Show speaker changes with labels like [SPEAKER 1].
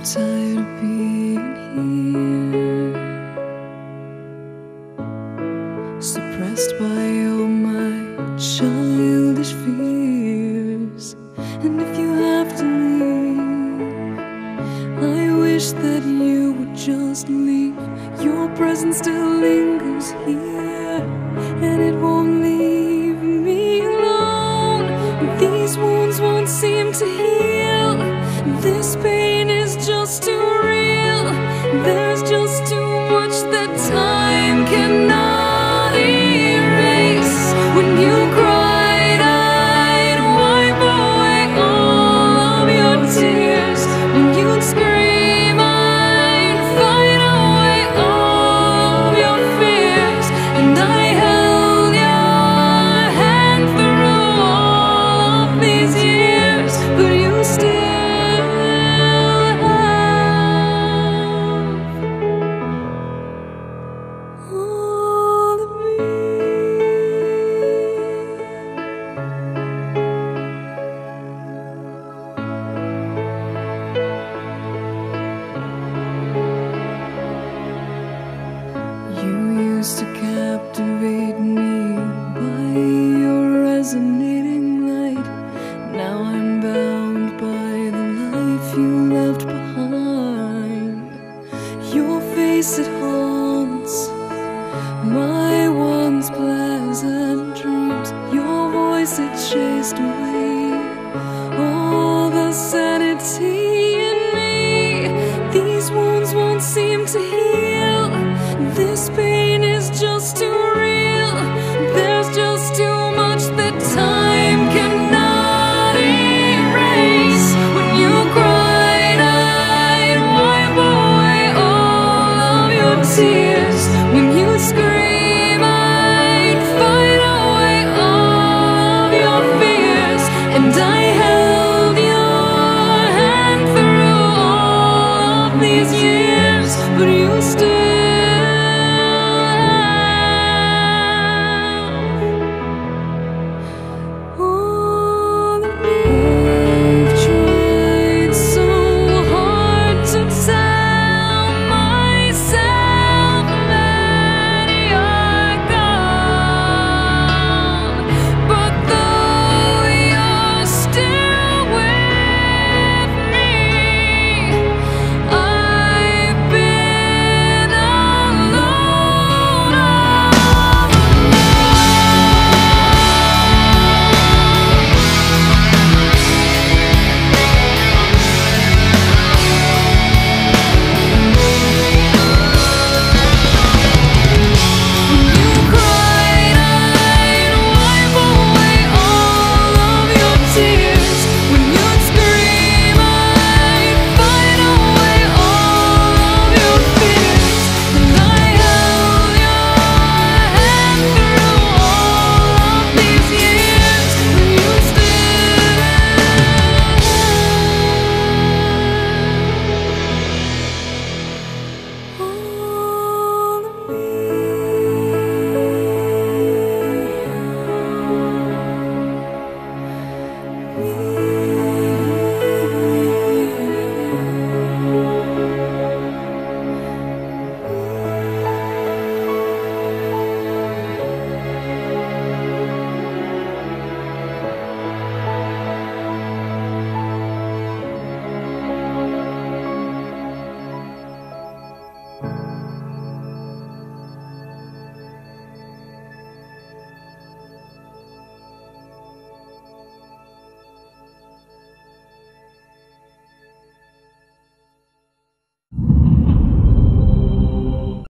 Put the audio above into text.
[SPEAKER 1] tired of being here, suppressed by all my childish fears. And if you have to leave, I wish that you would just leave. Your presence still lingers here, and it won't leave me alone. These wounds won't seem to heal. This pain is just too real. There's just too much that time cannot erase. When you cried, I'd wipe away all of your tears. When you'd scream, I'd fight away all of your fears. And I held your hand through all of these years, but you still used to captivate me by your resonating light. Now I'm bound by the life you left behind. Your face, it haunts my once pleasant dreams. Your voice, it chased away all the sanity in me. These wounds won't seem to heal. This pain is just too real. There's just too much that time cannot erase. When you cried, I'd wipe away all of your tears. When you scream, I'd fight away all of your fears. And I held your hand through all of these years, but you still